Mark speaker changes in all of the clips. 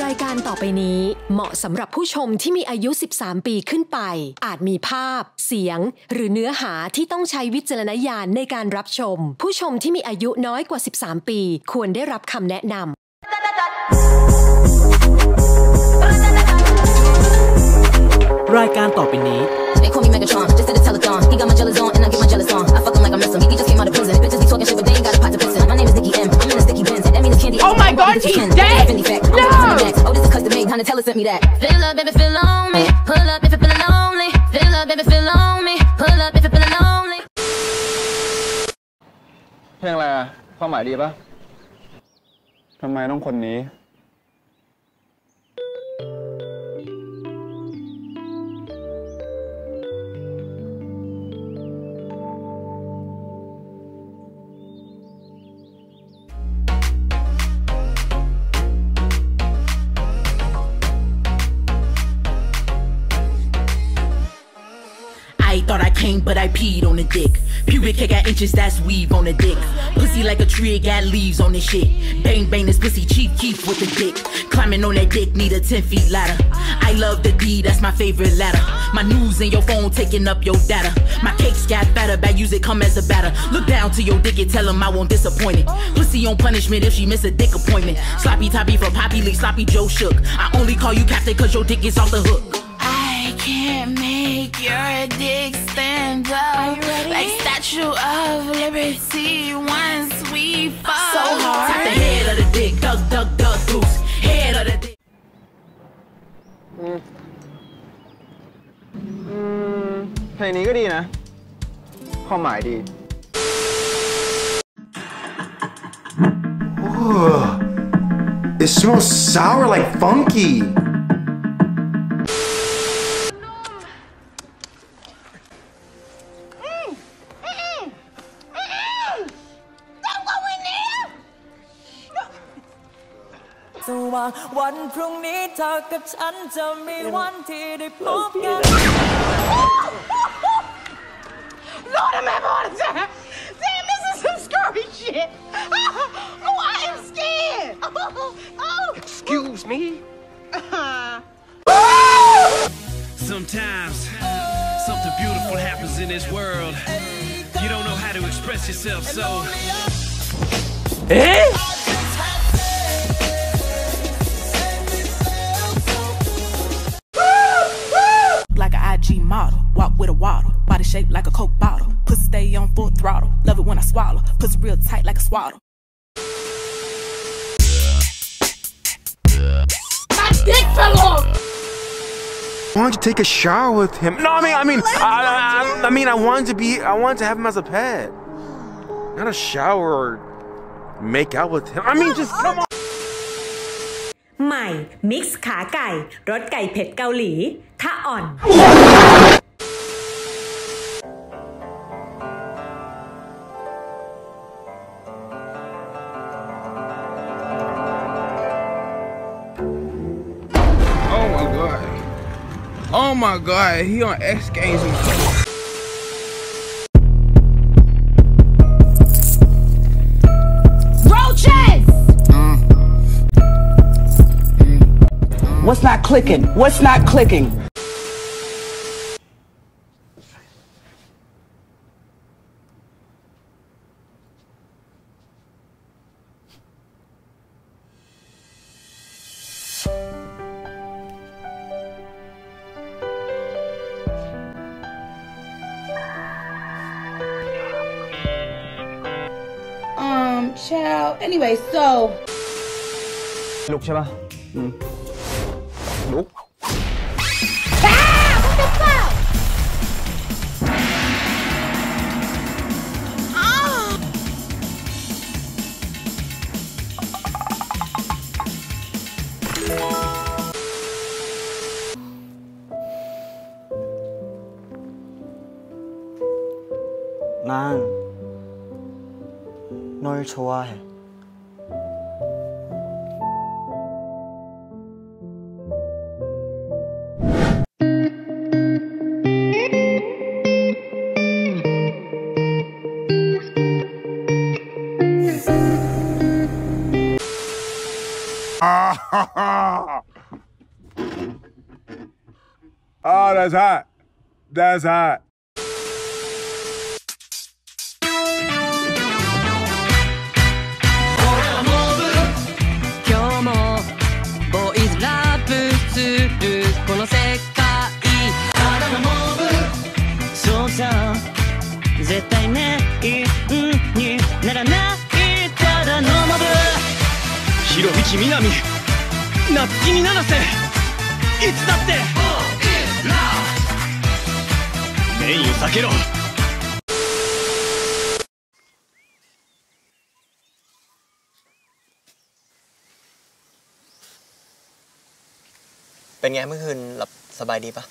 Speaker 1: รายการต่อไปนี้เหมาะสำหรับผู้ชมที่มีอายุ 13 ปีขึ้นไปอาจมีภาพเสียงหรือเนื้อหาที่ต้องใช้วิจารณญาณในการรับชมผู้ชมที่มีอายุน้อยกว่า 13 ปีควรได้รับคำแนะนำ
Speaker 2: รายการต่อไปนี้
Speaker 3: They call me Megatron, just did a telethon. He got my jealous on, and I get my jealous on. I fuck him like I miss him. He just came out of prison. Bitches be talking shit, but they ain't got a pot to piss in. My name is Nicki M. I'm in a sticky Benz. That means it's candy.
Speaker 4: Oh my God, he's dead! No!
Speaker 3: Oh, this is custom made. Honey, Teller sent me that. Fill up, baby, feel lonely. Pull up if you're feeling lonely. Fill up, baby, feel lonely. Pull up if you're feeling lonely.
Speaker 5: เพลงอะไรอะความหมายดีปะทำไมต้องคนนี้
Speaker 2: I thought I came, but I peed on the dick. Pubic hair got inches, that's weave on the dick. Pussy like a tree, it got leaves on this shit. Bang, bang, this pussy Chief Keef with the dick. Climbing on that dick, need a 10 feet ladder. I love the D, that's my favorite ladder. My news in your phone, taking up your data. My cakes got fatter, bad use it, come as a batter. Look down to your dick and tell him I won't disappoint it. Pussy on punishment if she miss a dick appointment. Sloppy toppy for Poppy Lee, sloppy Joe Shook. I only call you captain cause your dick is off the hook.
Speaker 4: I can't make your dick stand up like Statue of Liberty once we fall.
Speaker 2: So hard. Tap the head of the dick, duck, duck, duck, goose. Head of the dick.
Speaker 5: เพลงนี้ก็ดีนะความหมายดี
Speaker 6: It smells sour like funky.
Speaker 7: Lord
Speaker 4: I'm having a heart attack. Damn, this is some scary shit. Oh, I am scared. Oh.
Speaker 8: Excuse me? Sometimes something beautiful happens in this world. You don't know how to express yourself, so...
Speaker 7: like an IG model, walk with a waddle, body shaped like a Coke bottle, pussy stay on full throttle, love it when I swallow, pussy real tight like a swaddle.
Speaker 4: My dick fell off.
Speaker 6: Why don't you take a shower with him? No, I mean, I wanted to have him as a pet, not a shower or make out with him. I mean, just come on.
Speaker 9: ใหม่มิกซ์ขาไก่รสไก่เผ็ดเกาหลีถ้าอ่อน
Speaker 8: Oh my god. Oh my god, he on X Games.
Speaker 7: What's not clicking? What's not clicking?
Speaker 4: Child. Anyway, so.
Speaker 5: ลุกใช่ปะลุก
Speaker 4: What the fuck?
Speaker 10: 난 널 좋아해.
Speaker 6: Ah! Oh, that's hot. That's hot.
Speaker 10: เป็นไงเมื่อคืนหลับสบายดีปะ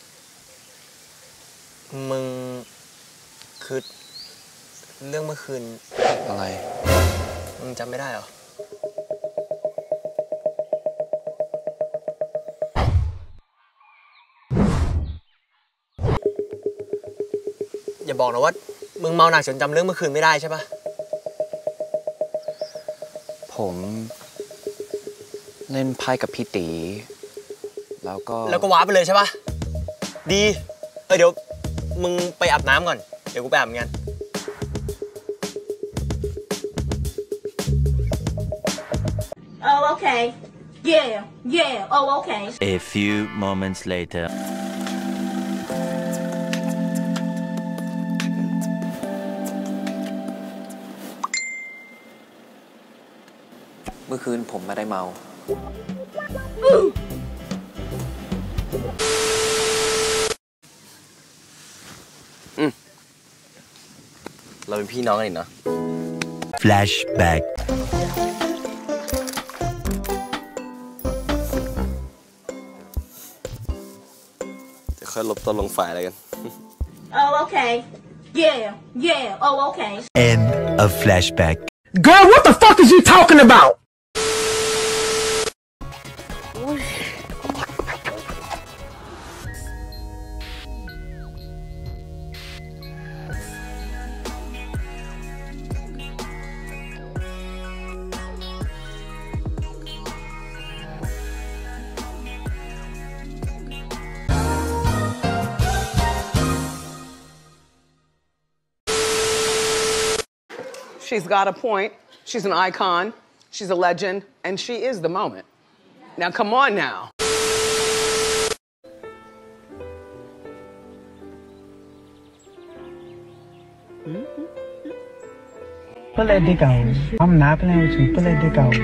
Speaker 10: มึงคือเรื่องเมื่อคืนอะไรมึงจำไม่ได้เหรออย่าบอกนะว่ามึงเมาหนักจนจำเรื่องเมื่อคืนไม่ได้ใช่ปะ
Speaker 11: ผมเล่นไพ่กับพี่ตีแล้วก็
Speaker 10: ว้าไปเลยใช่ปะดีเดี๋ยวมึงไปอาบน้ำก่อนเดี๋ยวกูไปอาบเหมือนกัน
Speaker 12: Oh, okay. Yeah. Oh, okay.
Speaker 13: A few moments later.
Speaker 11: เมื่อคืนผมไม่ได้เมาเราเป็นพี่น้องกันอีกเนาะ
Speaker 13: Flashback
Speaker 11: จะค่อยลบต้นลงฝ่ายอะไรกัน
Speaker 12: Oh, okay. Yeah. Oh, okay.
Speaker 13: End of flashback.
Speaker 14: Girl, what the fuck is you talking about?
Speaker 15: She's got a point. She's an icon. She's a legend. And she is the moment. Now, come on now.
Speaker 16: Put that dick out. I'm not playing with you. Put that dick out.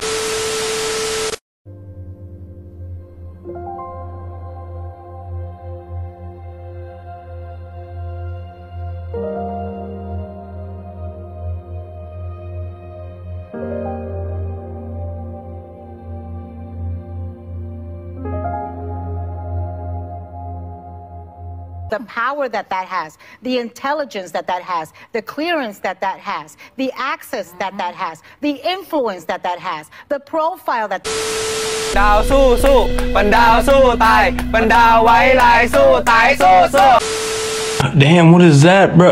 Speaker 17: The power that has, the intelligence that has, the clearance that has, the access that has, the influence that has, the profile that
Speaker 18: ดาวสู้ปันดาวสู้ตายปันดาวไว้ลายสู้ตายสู้
Speaker 14: Damn, what is that, bro?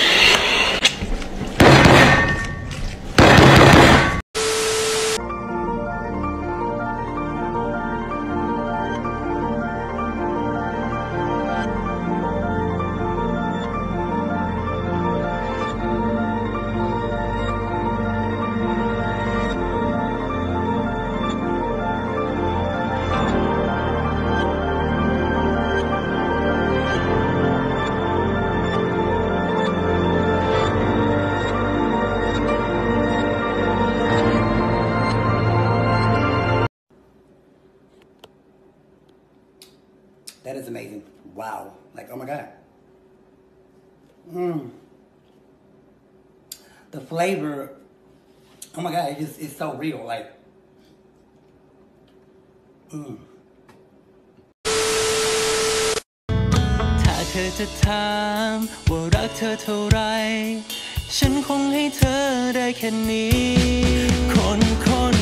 Speaker 19: That is amazing. Wow. Like, oh my God. The flavor, oh my God, it's so real. Like,
Speaker 20: ถ้าเธอจะถามว่ารักเธอเท่าไรฉันคงให้เธอได้แค่นี้คน